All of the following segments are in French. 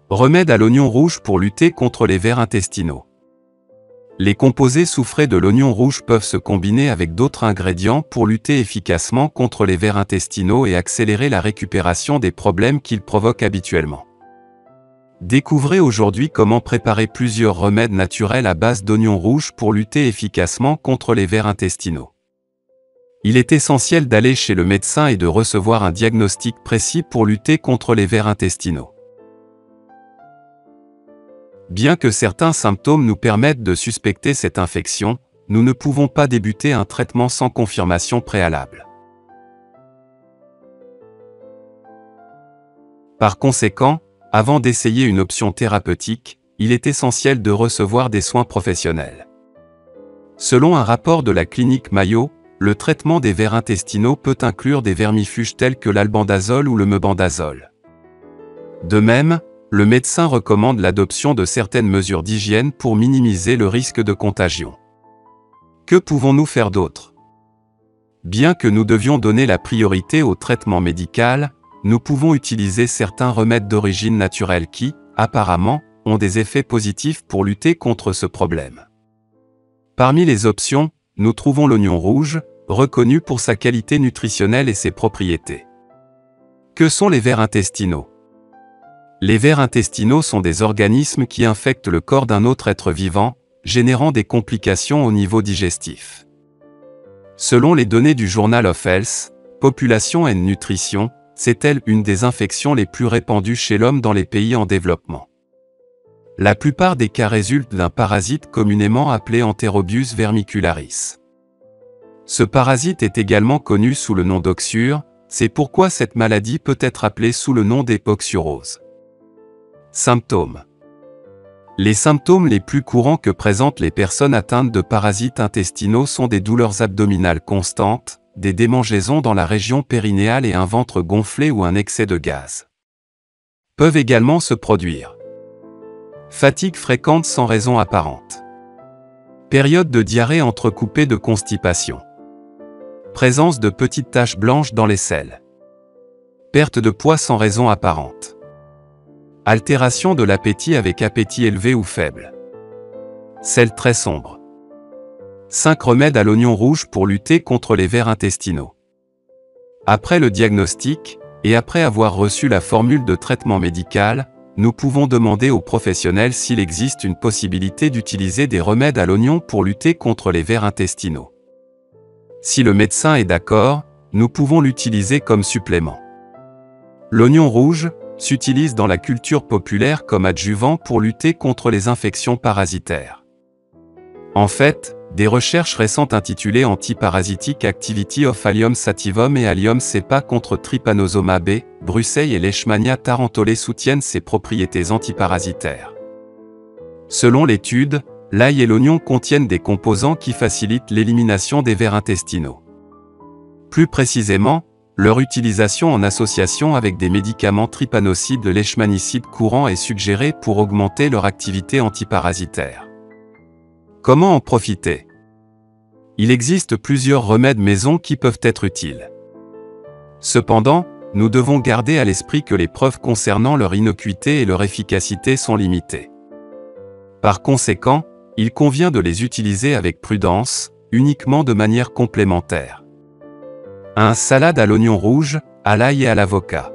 Remède à l'oignon rouge pour lutter contre les vers intestinaux. Les composés soufrés de l'oignon rouge peuvent se combiner avec d'autres ingrédients pour lutter efficacement contre les vers intestinaux et accélérer la récupération des problèmes qu'ils provoquent habituellement. Découvrez aujourd'hui comment préparer plusieurs remèdes naturels à base d'oignons rouges pour lutter efficacement contre les vers intestinaux. Il est essentiel d'aller chez le médecin et de recevoir un diagnostic précis pour lutter contre les vers intestinaux. Bien que certains symptômes nous permettent de suspecter cette infection, nous ne pouvons pas débuter un traitement sans confirmation préalable. Par conséquent, avant d'essayer une option thérapeutique, il est essentiel de recevoir des soins professionnels. Selon un rapport de la clinique Mayo, le traitement des vers intestinaux peut inclure des vermifuges tels que l'albendazole ou le mebendazole. De même, le médecin recommande l'adoption de certaines mesures d'hygiène pour minimiser le risque de contagion. Que pouvons-nous faire d'autre? Bien que nous devions donner la priorité au traitement médical, nous pouvons utiliser certains remèdes d'origine naturelle qui, apparemment, ont des effets positifs pour lutter contre ce problème. Parmi les options, nous trouvons l'oignon rouge, reconnu pour sa qualité nutritionnelle et ses propriétés. Que sont les vers intestinaux? Les vers intestinaux sont des organismes qui infectent le corps d'un autre être vivant, générant des complications au niveau digestif. Selon les données du Journal of Health, Population and Nutrition, c'est elle une des infections les plus répandues chez l'homme dans les pays en développement. La plupart des cas résultent d'un parasite communément appelé Enterobius vermicularis. Ce parasite est également connu sous le nom d'oxure, c'est pourquoi cette maladie peut être appelée sous le nom d'époxurose. Symptômes. Les symptômes les plus courants que présentent les personnes atteintes de parasites intestinaux sont des douleurs abdominales constantes, des démangeaisons dans la région périnéale et un ventre gonflé ou un excès de gaz. Peuvent également se produire fatigue fréquente sans raison apparente. Période de diarrhée entrecoupée de constipation. Présence de petites taches blanches dans les selles. Perte de poids sans raison apparente. Altération de l'appétit avec appétit élevé ou faible. Selles très sombres. 5 remèdes à l'oignon rouge pour lutter contre les vers intestinaux. Après le diagnostic, et après avoir reçu la formule de traitement médical, nous pouvons demander aux professionnels s'il existe une possibilité d'utiliser des remèdes à l'oignon pour lutter contre les vers intestinaux. Si le médecin est d'accord, nous pouvons l'utiliser comme supplément. L'oignon rouge s'utilise dans la culture populaire comme adjuvant pour lutter contre les infections parasitaires. En fait, des recherches récentes intitulées Antiparasitic Activity of Allium sativum et Allium cepa contre Trypanosoma B, Brucei et Leishmania tarentulae soutiennent ces propriétés antiparasitaires. Selon l'étude, l'ail et l'oignon contiennent des composants qui facilitent l'élimination des vers intestinaux. Plus précisément, leur utilisation en association avec des médicaments trypanosides leishmanicides courants est suggérée pour augmenter leur activité antiparasitaire. Comment en profiter? Il existe plusieurs remèdes maison qui peuvent être utiles. Cependant, nous devons garder à l'esprit que les preuves concernant leur innocuité et leur efficacité sont limitées. Par conséquent, il convient de les utiliser avec prudence, uniquement de manière complémentaire. 1. Salade à l'oignon rouge, à l'ail et à l'avocat.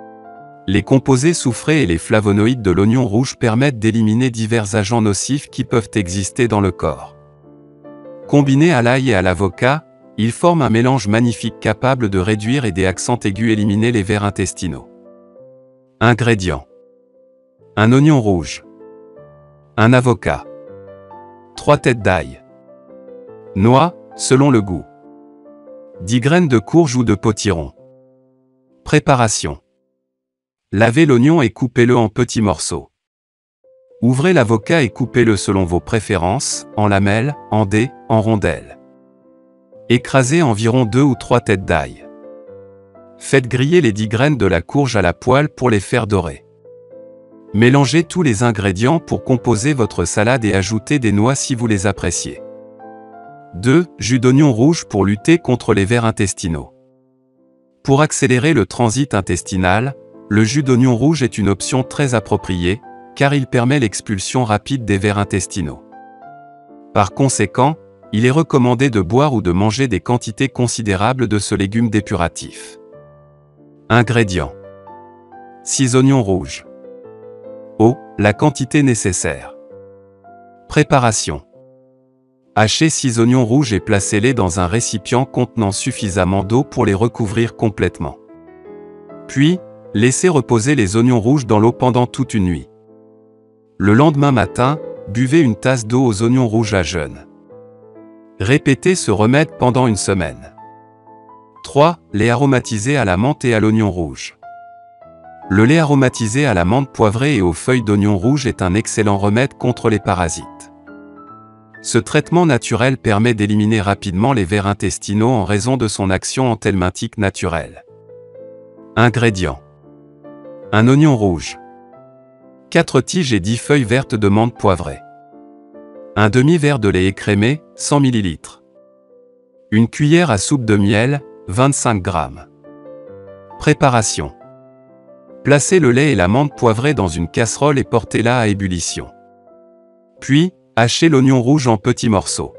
Les composés soufrés et les flavonoïdes de l'oignon rouge permettent d'éliminer divers agents nocifs qui peuvent exister dans le corps. Combinés à l'ail et à l'avocat, ils forment un mélange magnifique capable de réduire et des accents aigus éliminer les vers intestinaux. Ingrédients. Un oignon rouge. Un avocat. 3 têtes d'ail. Noix, selon le goût. 10 graines de courge ou de potiron. Préparation. Lavez l'oignon et coupez-le en petits morceaux. Ouvrez l'avocat et coupez-le selon vos préférences, en lamelles, en dés, en rondelles. Écrasez environ 2 ou 3 têtes d'ail. Faites griller les 10 graines de la courge à la poêle pour les faire dorer. Mélangez tous les ingrédients pour composer votre salade et ajoutez des noix si vous les appréciez. 2. Jus d'oignon rouge pour lutter contre les vers intestinaux. Pour accélérer le transit intestinal, le jus d'oignon rouge est une option très appropriée, car il permet l'expulsion rapide des vers intestinaux. Par conséquent, il est recommandé de boire ou de manger des quantités considérables de ce légume dépuratif. Ingrédients. 6 oignons rouges. Eau, la quantité nécessaire. Préparation. Hachez 6 oignons rouges et placez-les dans un récipient contenant suffisamment d'eau pour les recouvrir complètement. Puis, laissez reposer les oignons rouges dans l'eau pendant toute une nuit. Le lendemain matin, buvez une tasse d'eau aux oignons rouges à jeun. Répétez ce remède pendant une semaine. 3. Lait aromatisé à la menthe et à l'oignon rouge. Le lait aromatisé à la menthe poivrée et aux feuilles d'oignon rouge est un excellent remède contre les parasites. Ce traitement naturel permet d'éliminer rapidement les vers intestinaux en raison de son action anthelmintique naturelle. Ingrédients. 1 oignon rouge. 4 tiges et 10 feuilles vertes de menthe poivrée. Un demi-verre de lait écrémé, 100 ml. Une cuillère à soupe de miel, 25 g. Préparation. Placez le lait et la menthe poivrée dans une casserole et portez-la à ébullition. Puis, hachez l'oignon rouge en petits morceaux.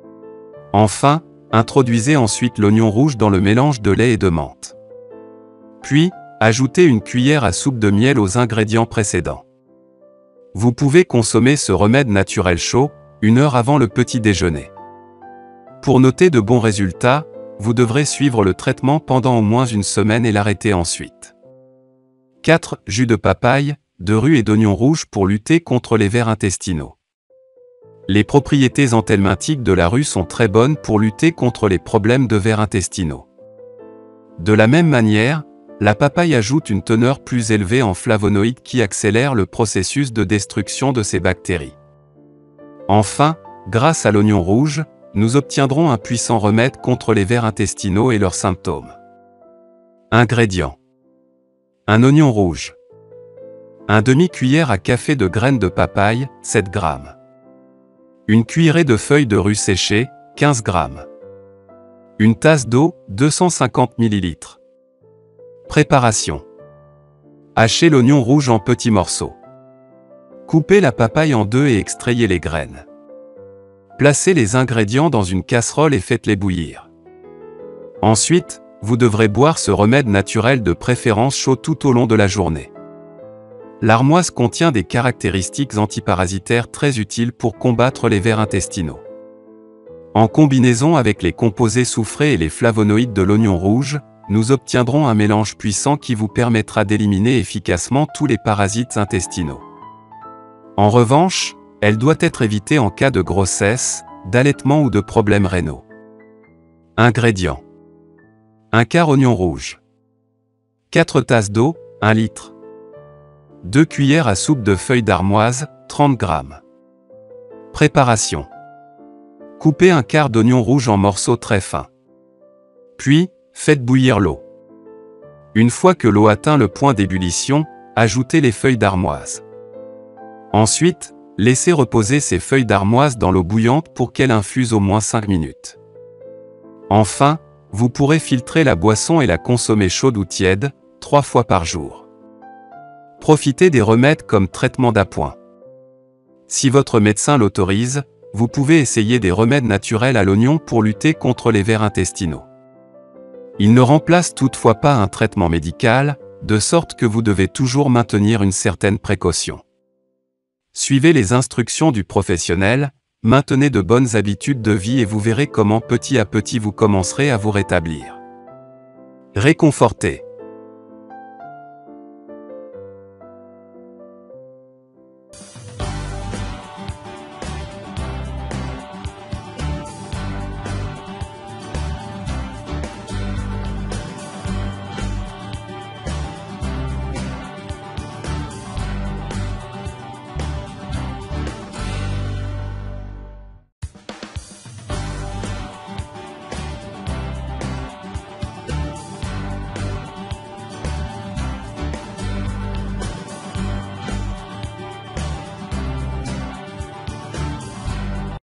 Enfin, introduisez ensuite l'oignon rouge dans le mélange de lait et de menthe. Puis, ajoutez une cuillère à soupe de miel aux ingrédients précédents. Vous pouvez consommer ce remède naturel chaud, 1 heure avant le petit déjeuner. Pour noter de bons résultats, vous devrez suivre le traitement pendant au moins une semaine et l'arrêter ensuite. 4. Jus de papaye, de rue et d'oignon rouge pour lutter contre les vers intestinaux. Les propriétés anthelmintiques de la rue sont très bonnes pour lutter contre les problèmes de vers intestinaux. De la même manière, la papaye ajoute une teneur plus élevée en flavonoïdes qui accélère le processus de destruction de ces bactéries. Enfin, grâce à l'oignon rouge, nous obtiendrons un puissant remède contre les vers intestinaux et leurs symptômes. Ingrédients. 1 oignon rouge. 1 demi-cuillère à café de graines de papaye, 7 g. Une cuillerée de feuilles de rue séchées, 15 g. Une tasse d'eau, 250 ml. Préparation. Hachez l'oignon rouge en petits morceaux. Coupez la papaye en deux et extrayez les graines. Placez les ingrédients dans une casserole et faites-les bouillir. Ensuite, vous devrez boire ce remède naturel de préférence chaud tout au long de la journée. L'armoise contient des caractéristiques antiparasitaires très utiles pour combattre les vers intestinaux. En combinaison avec les composés soufrés et les flavonoïdes de l'oignon rouge, nous obtiendrons un mélange puissant qui vous permettra d'éliminer efficacement tous les parasites intestinaux. En revanche, elle doit être évitée en cas de grossesse, d'allaitement ou de problèmes rénaux. Ingrédients. 1 quart oignon rouge. 4 tasses d'eau, 1 litre. 2 cuillères à soupe de feuilles d'armoise, 30 g. Préparation. Coupez 1 quart d'oignon rouge en morceaux très fins. Puis, faites bouillir l'eau. Une fois que l'eau atteint le point d'ébullition, ajoutez les feuilles d'armoise. Ensuite, laissez reposer ces feuilles d'armoise dans l'eau bouillante pour qu'elle infuse au moins 5 minutes. Enfin, vous pourrez filtrer la boisson et la consommer chaude ou tiède, 3 fois par jour. Profitez des remèdes comme traitement d'appoint. Si votre médecin l'autorise, vous pouvez essayer des remèdes naturels à l'oignon pour lutter contre les vers intestinaux. Ils ne remplacent toutefois pas un traitement médical, de sorte que vous devez toujours maintenir une certaine précaution. Suivez les instructions du professionnel, maintenez de bonnes habitudes de vie et vous verrez comment petit à petit vous commencerez à vous rétablir. Réconforté.